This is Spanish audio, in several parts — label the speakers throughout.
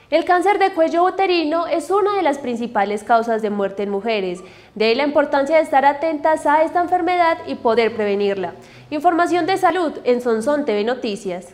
Speaker 1: El cáncer de cuello uterino es una de las principales causas de muerte en mujeres. De ahí la importancia de estar atentas a esta enfermedad y poder prevenirla. Información de salud en Sonsón TV Noticias.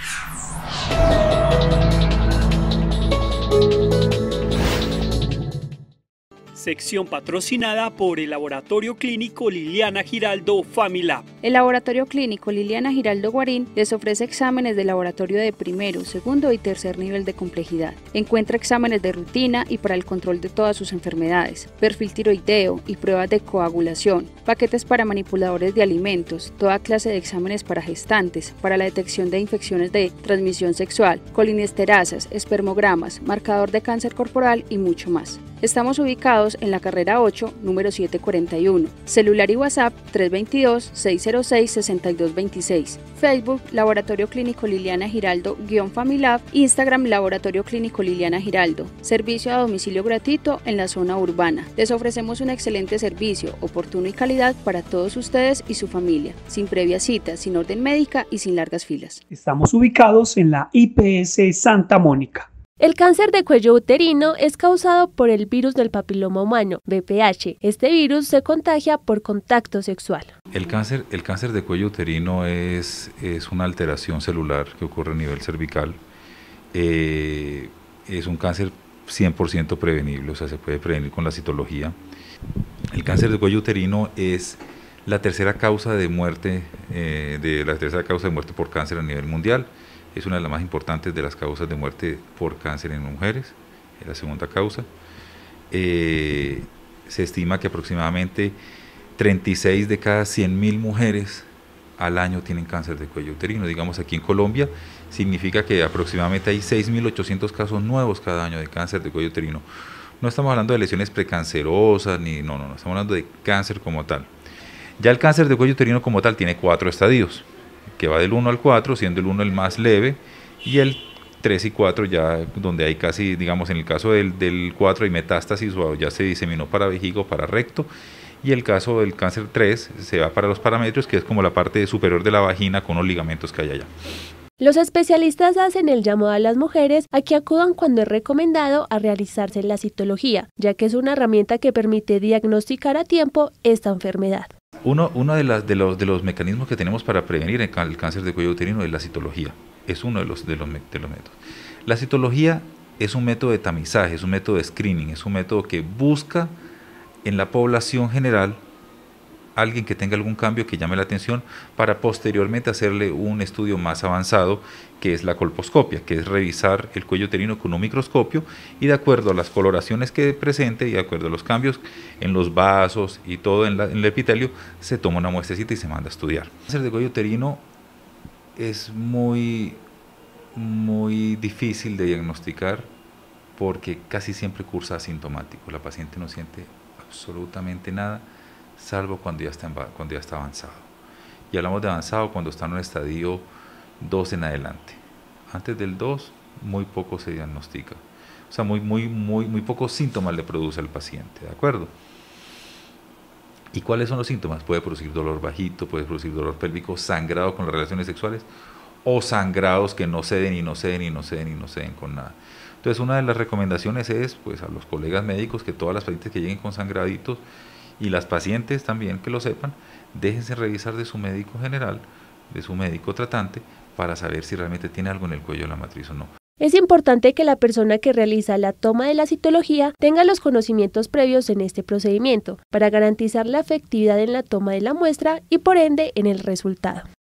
Speaker 2: Sección patrocinada por el Laboratorio Clínico Liliana Giraldo Familab.
Speaker 3: El Laboratorio Clínico Liliana Giraldo Guarín les ofrece exámenes de laboratorio de primero, segundo y tercer nivel de complejidad. Encuentra exámenes de rutina y para el control de todas sus enfermedades, perfil tiroideo y pruebas de coagulación, paquetes para manipuladores de alimentos, toda clase de exámenes para gestantes, para la detección de infecciones de transmisión sexual, colinesterasas, espermogramas, marcador de cáncer corporal y mucho más. Estamos ubicados en la carrera 8, número 741. Celular y WhatsApp 322-606-6226. Facebook Laboratorio Clínico Liliana Giraldo-Familab. Instagram Laboratorio Clínico Liliana Giraldo. Servicio a domicilio gratuito en la zona urbana. Les ofrecemos un excelente servicio, oportuno y calidad para todos ustedes y su familia, sin previa cita, sin orden médica y sin largas filas.
Speaker 4: Estamos ubicados en la IPS Santa Mónica.
Speaker 1: El cáncer de cuello uterino es causado por el virus del papiloma humano, VPH. Este virus se contagia por contacto sexual.
Speaker 5: El cáncer de cuello uterino es una alteración celular que ocurre a nivel cervical. Es un cáncer 100% prevenible, o sea, se puede prevenir con la citología. El cáncer de cuello uterino es la tercera causa de muerte, por cáncer a nivel mundial. Es una de las más importantes de las causas de muerte por cáncer en mujeres, es la segunda causa. Se estima que aproximadamente 36 de cada 100.000 mujeres al año tienen cáncer de cuello uterino. Digamos, aquí en Colombia significa que aproximadamente hay 6.800 casos nuevos cada año de cáncer de cuello uterino. No estamos hablando de lesiones precancerosas, no, estamos hablando de cáncer como tal. Ya el cáncer de cuello uterino como tal tiene 4 estadios, que va del 1 al 4, siendo el 1 el más leve, y el 3 y 4 ya donde hay casi, digamos, en el caso del 4 hay metástasis o ya se diseminó para vejiga o para recto, y el caso del cáncer 3 se va para los paramétricos, que es como la parte superior de la vagina con los ligamentos que hay allá.
Speaker 1: Los especialistas hacen el llamado a las mujeres a que acudan cuando es recomendado a realizarse la citología, ya que es una herramienta que permite diagnosticar a tiempo esta enfermedad.
Speaker 5: Uno de los mecanismos que tenemos para prevenir el cáncer de cuello uterino es la citología. Es uno de los métodos. La citología es un método de tamizaje, es un método de screening, es un método que busca en la población general alguien que tenga algún cambio que llame la atención para posteriormente hacerle un estudio más avanzado, que es la colposcopia, que es revisar el cuello uterino con un microscopio y de acuerdo a las coloraciones que presente y de acuerdo a los cambios en los vasos y todo en el epitelio, se toma una muestrecita y se manda a estudiar. El cáncer de cuello uterino es muy difícil de diagnosticar porque casi siempre cursa asintomático. La paciente no siente absolutamente nada, salvo cuando ya está avanzado. Y hablamos de avanzado cuando está en un estadio 2 en adelante. Antes del 2, muy poco se diagnostica. O sea, muy pocos síntomas le produce al paciente, ¿de acuerdo? ¿Y cuáles son los síntomas? Puede producir dolor bajito, puede producir dolor pélvico, sangrado con las relaciones sexuales, o sangrados que no ceden con nada. Entonces, una de las recomendaciones es, pues, a los colegas médicos que todas las pacientes que lleguen con sangraditos y las pacientes también que lo sepan, déjense revisar de su médico general, de su médico tratante, para saber si realmente tiene algo en el cuello de la matriz o no.
Speaker 1: Es importante que la persona que realiza la toma de la citología tenga los conocimientos previos en este procedimiento para garantizar la efectividad en la toma de la muestra y por ende en el resultado.